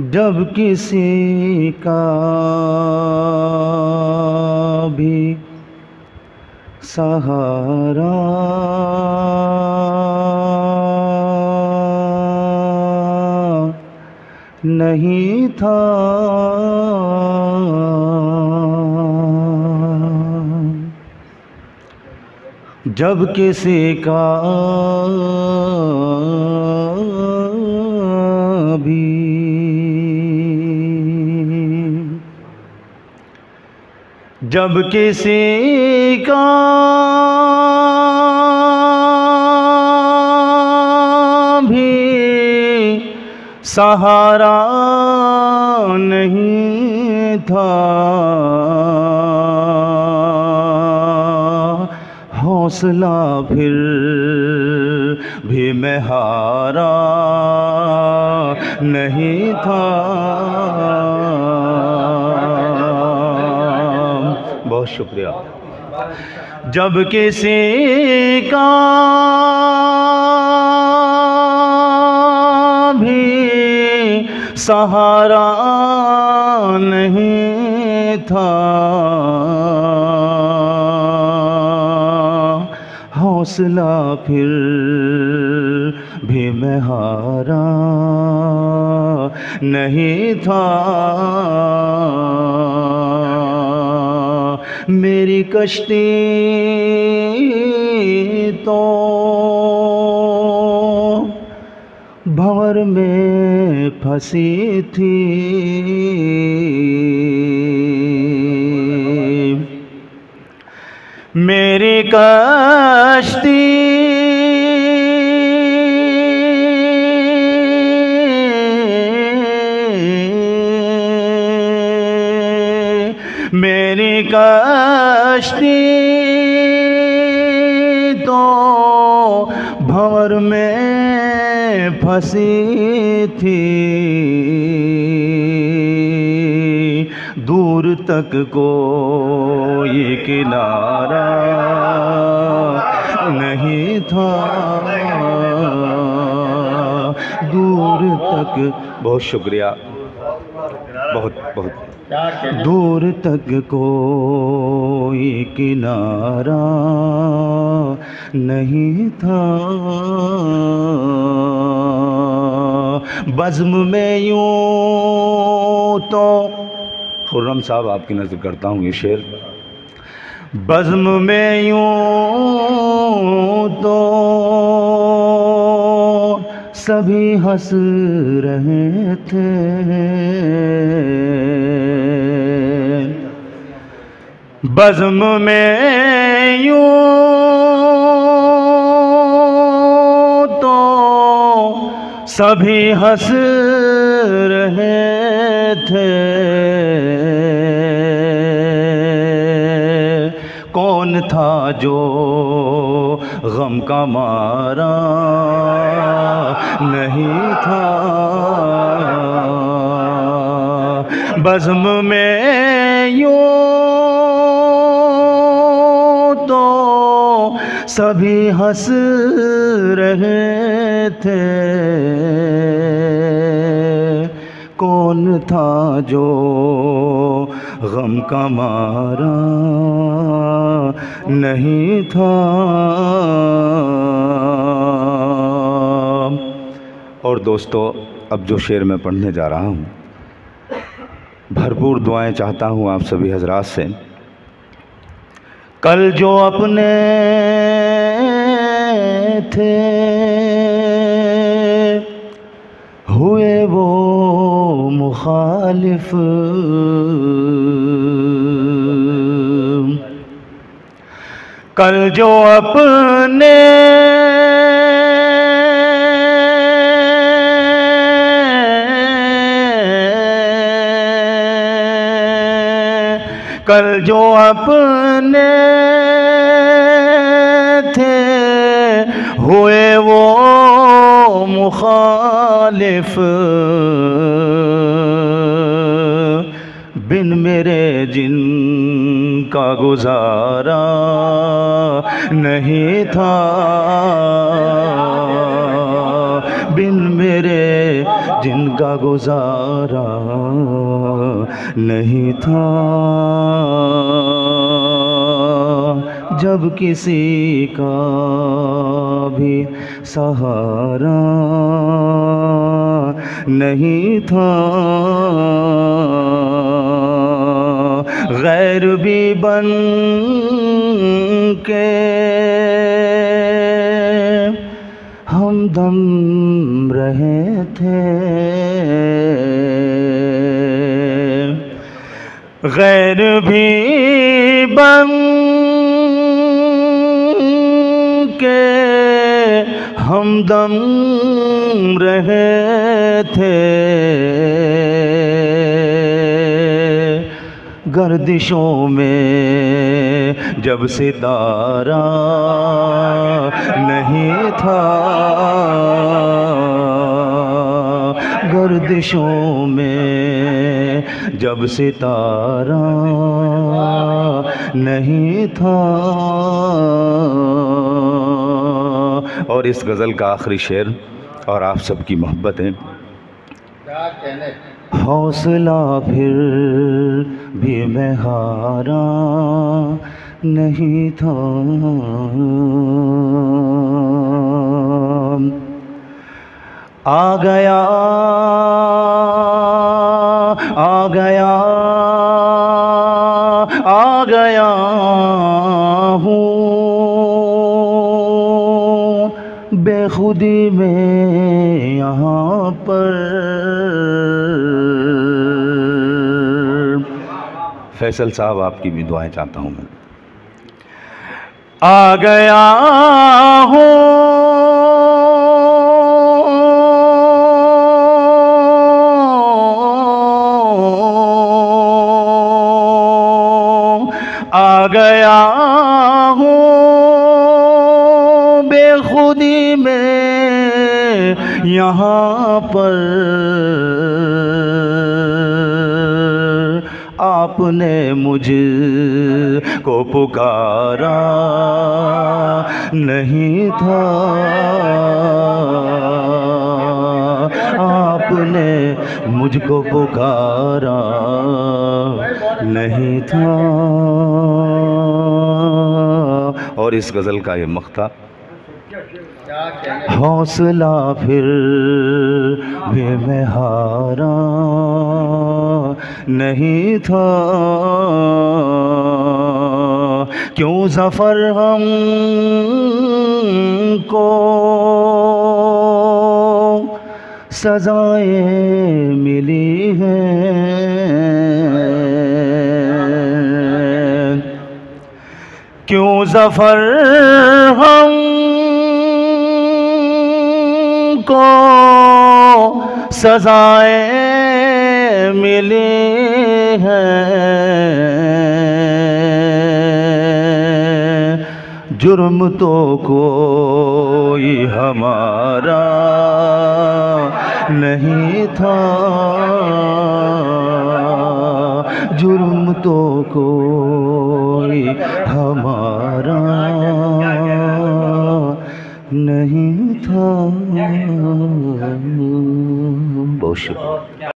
जब किसी का भी सहारा नहीं था, जब किसी का भी जब किसी का भी सहारा नहीं था, हौसला फिर भी मैं हारा नहीं था। बहुत शुक्रिया। जब किसी का भी सहारा नहीं था, हौसला फिर भी मैं हारा नहीं था। मेरी कश्ती तो भंवर में फंसी थी, मेरी कश्ती मेरी कश्ती तो भंवर में फंसी थी, दूर तक कोई किनारा नहीं था, दूर तक। बहुत शुक्रिया, बहुत बहुत। दूर तक कोई किनारा नहीं था, बज़्म में यूं तो खुर्रम साहब आपकी नज़र करता हूँ ये शेर। बज़्म में यूं तो सभी हंस रहे थे, बज़्म में यूं तो सभी हंस रहे थे, कौन था जो गम का मारा नहीं था, बज़्म में यूं तो सभी हंस रहे थे, कौन था जो गम का मारा नहीं था। और दोस्तों, अब जो शेर मैं पढ़ने जा रहा हूँ, भरपूर दुआएं चाहता हूँ आप सभी हजरात से। कल जो अपने थे हुए वो मुखालिफ, कल जो अपने कल जो अपने थे हुए वो मुखालिफ, बिन मेरे जिन जिनका गुजारा नहीं था, बिन मेरे जिनका गुजारा नहीं था। जब किसी का भी सहारा नहीं था, गैर भी बन के हमदम रहे थे, गैर भी बन के हमदम रहे थे। गर्दिशों में जब सितारा नहीं था, गर्दिशों में जब सितारा नहीं था। और इस गज़ल का आखिरी शेर और आप सबकी मोहब्बत है। हौसला फिर भी मैं हारा नहीं था, आ गया आ गया आ गया हूँ बेखुदी में यहाँ पर। फैसल साहब आपकी भी दुआएं चाहता हूँ मैं। आ गया हूँ आ गया हूँ बेखुदी में यहाँ पर। आपने मुझको पुकारा नहीं था, आपने मुझको पुकारा नहीं था। और इस गज़ल का ये मक़ता, हौसला फिर भी मैं हारा नहीं था, क्यों ज़फ़र हमको सज़ाएं मिली हैं, क्यों ज़फ़र हमको सज़ाएं मिली हैं। जुर्म तो कोई हमारा नहीं था, जुर्म तो कोई हमारा नहीं था। बहुत शुक्रिया।